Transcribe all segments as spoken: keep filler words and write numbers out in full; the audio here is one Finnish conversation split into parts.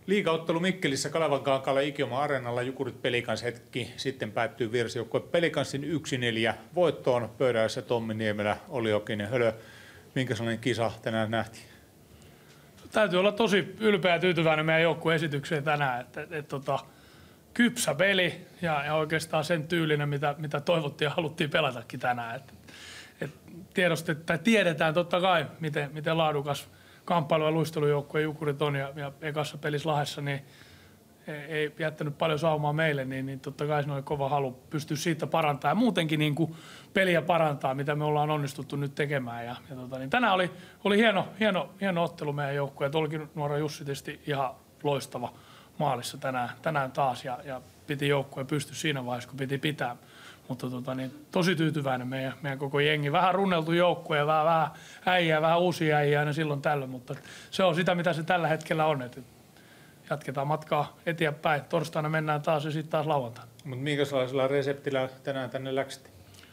Liigaottelu Mikkelissä Kalevankankaalla Ikioma Areenalla Jukurit Pelikans hetki sitten päättyy vierasjoukkue Pelikansin yksi neljä voittoon. Pöydässä Tommi Niemelä, Olli Jokinen, Hölö. Minkä sellainen kisa tänään nähtiin? Täytyy olla tosi ylpeä ja tyytyväinen meidän joukkueen esitykseen tänään. Että, et, et, tota, kypsä peli ja, ja oikeastaan sen tyylinen, mitä, mitä toivottiin ja haluttiin pelatakin tänään. Et, et tiedostetään, tiedetään totta kai, miten, miten laadukas kamppailu- ja luistelujoukkue Jukurit on ja, ja ekassa pelissä Lahdessa, niin ei, ei jättänyt paljon saumaa meille, niin, niin totta kai siinä oli kova halu pystyä siitä parantamaan. Ja muutenkin niin kuin peliä parantaa, mitä me ollaan onnistuttu nyt tekemään. Ja, ja tota, niin tänään oli, oli hieno, hieno, hieno ottelu meidän joukkueet. Olikin nuora Jussi tietysti ihan loistava maalissa tänään, tänään taas ja, ja piti joukkueen pystyä siinä vaiheessa, kun piti pitää. Mutta tota, niin, tosi tyytyväinen meidän, meidän koko jengi. Vähän runneltu joukkue ja vähän, vähän äijää, vähän uusia äijää aina silloin tällöin, mutta se on sitä, mitä se tällä hetkellä on. Et jatketaan matkaa eteenpäin. Torstaina mennään taas ja sitten taas lauantaina. Mutta minkälaisella reseptillä tänään tänne läksitte?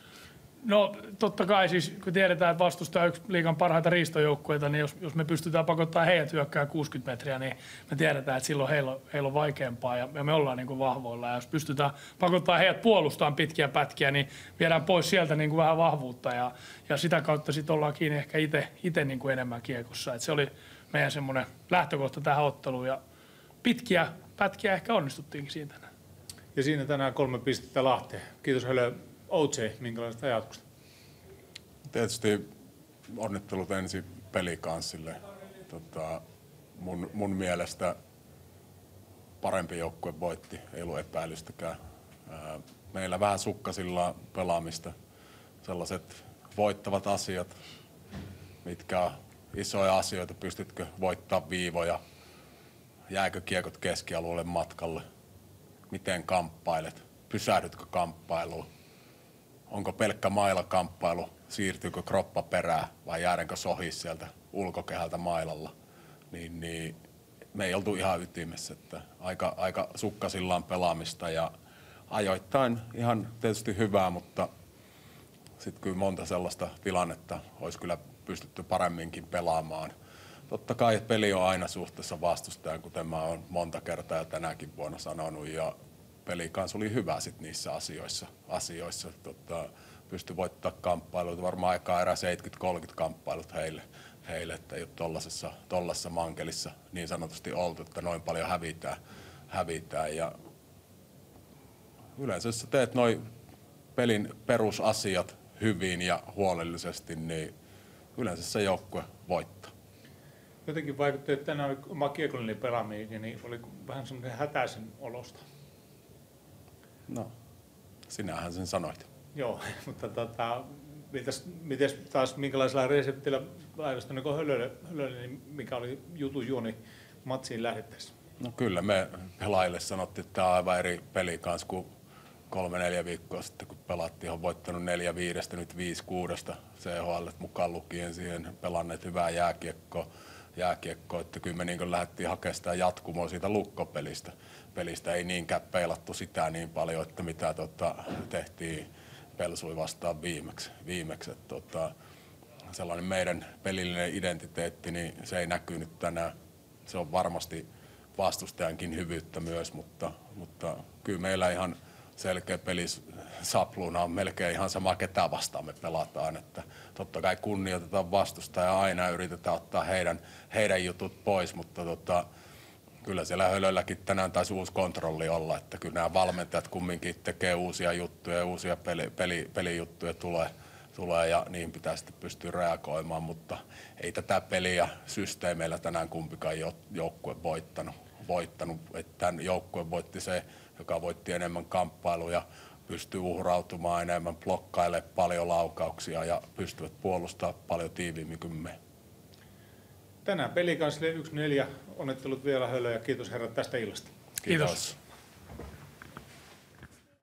No totta kai siis, kun tiedetään, että vastustaa yksi liigan parhaita riistojoukkueita, niin jos, jos me pystytään pakottamaan heidät hyökkään kuusikymmentä metriä, niin me tiedetään, että silloin heillä on, heillä on vaikeampaa ja, ja me ollaan niin kuin vahvoilla. Ja jos pystytään pakottamaan heidät puolustamaan pitkiä pätkiä, niin viedään pois sieltä niin kuin vähän vahvuutta ja, ja sitä kautta sitten ollaan kiinni ehkä itse niin kuin enemmän kiekossa. Et se oli meidän semmoinen lähtökohta tähän otteluun ja pitkiä pätkiä ehkä onnistuttiinkin siinä tänään. Ja siinä tänään kolme pistettä Lahteen. Kiitos Hölö. O J, minkälaista ajatusta? Tietysti onnittelut ensin Pelikanssille. Tota, mun, mun mielestä parempi joukkue voitti, ei ollut epäilystäkään. Ää, meillä vähän sukkasilla pelaamista. Sellaiset voittavat asiat, mitkä on isoja asioita, pystytkö voittaa viivoja, jääkö kiekot keskialueelle matkalle, miten kamppailet, pysähdytkö kamppailuun. Onko pelkkä mailakamppailu, siirtyykö kroppa perään vai jäädäänkö sohi sieltä ulkokehältä mailalla, niin, niin me ei oltu ihan ytimessä. Että aika, aika sukkasillaan pelaamista ja ajoittain ihan tietysti hyvää, mutta sitten kyllä monta sellaista tilannetta olisi kyllä pystytty paremminkin pelaamaan. Totta kai peli on aina suhteessa vastustajan, kuten mä oon monta kertaa jo tänäkin vuonna sanonut. Ja Pelikans oli hyvä sit niissä asioissa. asioissa. Tota, pystyi voittamaan kamppailuita. Varmaan aikaa erää seitsemänkymmentä kolmekymmentä kamppailut heille, heille että ei ole tollasessa, tollasessa mankelissa niin sanotusti oltu, että noin paljon hävitään. hävitään. Ja yleensä jos sä teet noin pelin perusasiat hyvin ja huolellisesti, niin yleensä se joukkue voittaa. Jotenkin vaikutti, että tänään oli oma kiekollinen pelaaminen, niin oli vähän semmoinen hätäisen olosta. No, sinähän sen sanoit. Joo, mutta tota, mitäs, mitäs taas minkälaisella reseptillä laivasta Hölölle, Hölölle, niin mikä oli jutun juoni matsiin lähdettäessä? No kyllä, me pelaajille sanottiin, että tämä on aivan eri peli kanssa kuin kolme neljä viikkoa sitten, kun pelattiin. On voittanut neljä viidestä, nyt viisi kuudesta C H L mukaan lukien siihen pelanneet hyvää jääkiekkoa. jääkiekkoa, että kyllä me niin lähdettiin hakemaan sitä jatkumoa siitä lukkopelistä. Pelistä ei niinkään peilattu sitä niin paljon, että mitä tota, tehtiin Pelsui vastaan viimeksi. viimeksi että, tota, sellainen meidän pelillinen identiteetti, niin se ei näkynyt tänään. Se on varmasti vastustajankin hyvyyttä myös, mutta, mutta kyllä meillä ihan selkeä pelisapluuna on melkein ihan sama, ketä vastaan me pelataan. Että totta kai kunnioitetaan vastustajaa aina ja yritetään ottaa heidän, heidän jutut pois, mutta tota, kyllä siellä Hölölläkin tänään taisi uusi kontrolli olla, että kyllä nämä valmentajat kumminkin tekee uusia juttuja ja uusia peli, peli, pelijuttuja tulee, tulee ja niin pitää sitten pystyä reagoimaan, mutta ei tätä peliä systeemeillä tänään kumpikaan joukkue voittanut. voittanut. Että tämän joukkueen voitti se, joka voitti enemmän kamppailuja, pystyy uhrautumaan enemmän, blokkailemaan paljon laukauksia ja pystyvät puolustamaan paljon tiiviimmin kuin me. Tänään Pelikansille yksi neljä. Onnittelut vielä Hölö ja kiitos herrat tästä illasta. Kiitos. Kiitos.